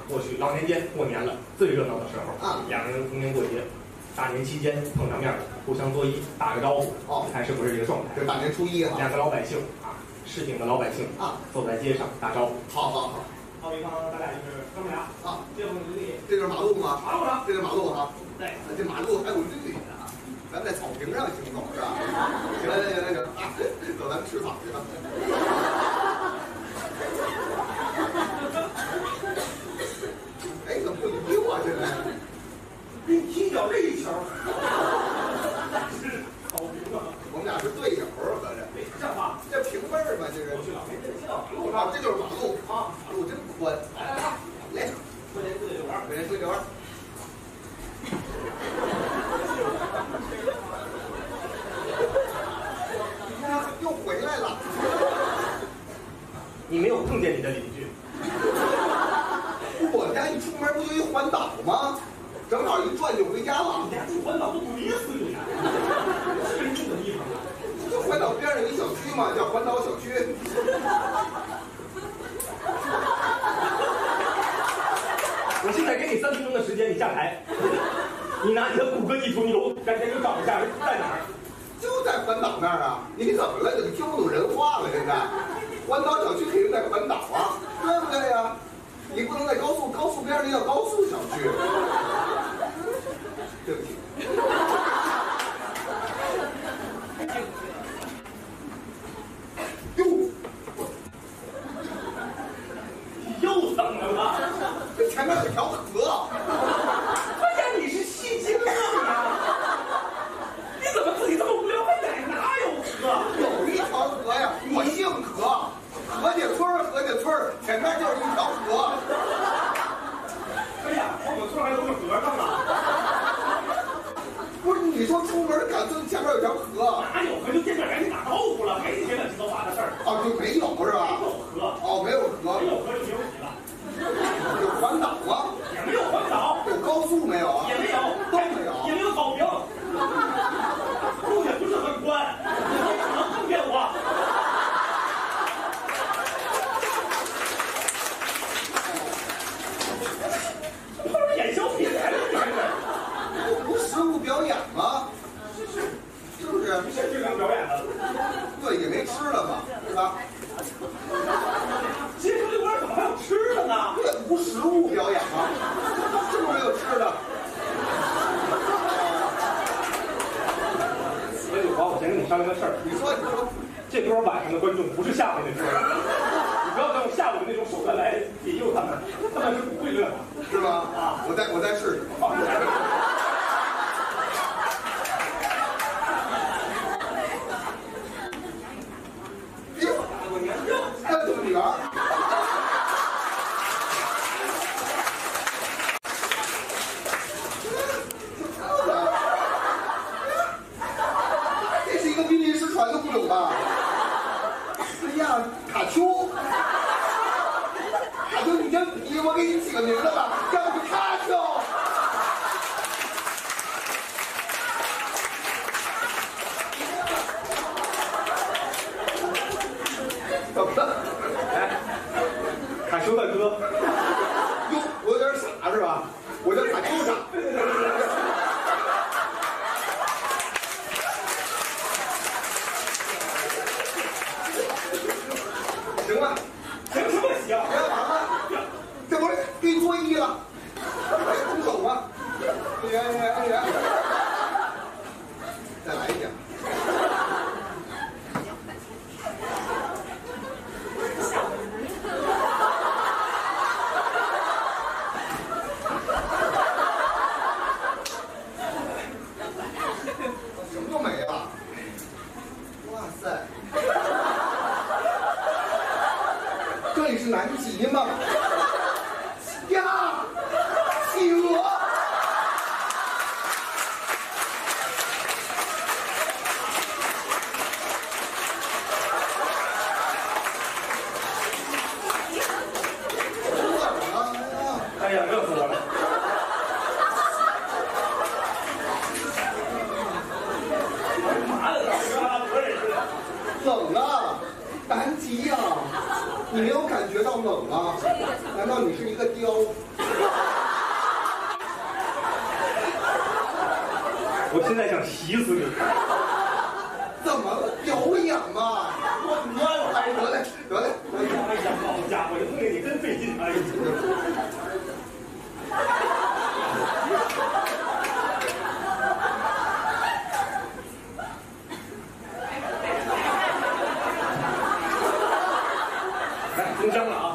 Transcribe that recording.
过去老年间过年了，最热闹的时候啊， 两个人逢年过节，大年期间碰上面了，互相作揖，打个招呼，看是不是这个状态。 这大年初一啊， 两个老百姓啊，市井的老百姓啊， 走在街上打招呼。 好好好。 好比方咱俩就是哥们俩啊， 街坊邻里， 这就是马路吗？ 马路上， 这是马路哈。 对， 这马路还有绿的啊，咱们在草坪上行走是吧？行行，走，咱们吃草去吧。哎，怎么不理我这来？ 你踢脚这一球，是草坪啊！ 我们俩是队友，合着。 像话， 这平辈儿嘛，这是。 过去老年间道马路啊，这就是马路啊， 马路真宽。 来， 来， 过年自己玩， 过年自己玩。又回来了。 你没有碰见你的邻居。 我家一出门不就一环岛吗？正好一转就回家了。 你家住环岛都怼死你啊！是人住的地方啊。 就环岛边上有一小区嘛，叫环岛小区。 我现在给你3分钟的时间，你下台。你拿你的谷歌地图，你赶紧给我找一下在哪儿？ 就在环岛那儿啊！你怎么了？怎么听不懂人话了？现在，环岛小区肯定在环岛啊，对不对呀？你不能在高速边上，那叫高速小区。对不起。哟， 又怎么了？ 这前面有条河。 哎呀，你是戏精啊你！你怎么自己这么无聊？哎，哪有河？ 有一条河呀，我姓何，何家村，前面就是一条河。 哎呀，我们村还都是和尚呢。 不是你说出门赶村前面有条河， 哪有河？就见面赶紧打招呼了，没这些乱七八糟的事儿。 哦，就没有是吧？ 没有河。 哦，没有河。 没有河就没有你了。 有环岛吗？ 也没有环岛。 有高速没有啊？ 也没有， 都没有。 也没有草坪。路也不是很宽，你只能碰见我。这不是演小品来了，你这是？ 不实物表演吗？是不是？ 你现在表演了？ 对，也没吃的嘛，是吧？ 街头遛弯怎么还有吃的呢？ 这不实物表演吗？是不是没有吃的？ 所以我先跟你商量个事儿。 你说， 这波晚上的观众不是下午那波，你不要再用下午的那种手段来引诱他们，他们是不会乐的， 是吧？啊，我再试试。干这么女儿。这是一个濒临失传的物种吧？哎呀，卡丘，你真皮，我给你起个名字吧，叫卡丘。怎么了？ 哎，卡丘大哥， 哟，我有点傻是吧？我叫卡丘傻。行吧， 行什么行？ 别玩了，这不是给你作揖了？出手吗？安全，再来一遍。什么都没了。哇塞！这里是南极吗？呀，企鹅！ 哎呀，热死我了！ 冷啊，南极呀，你没有感觉到冷啊？难道你是一个雕？ 我现在想洗死你！ 怎么了？有氧嘛？我乱来，得嘞，得嘞。 哎呀，好家伙，这碰见你真费劲！哎呀，来封箱了啊！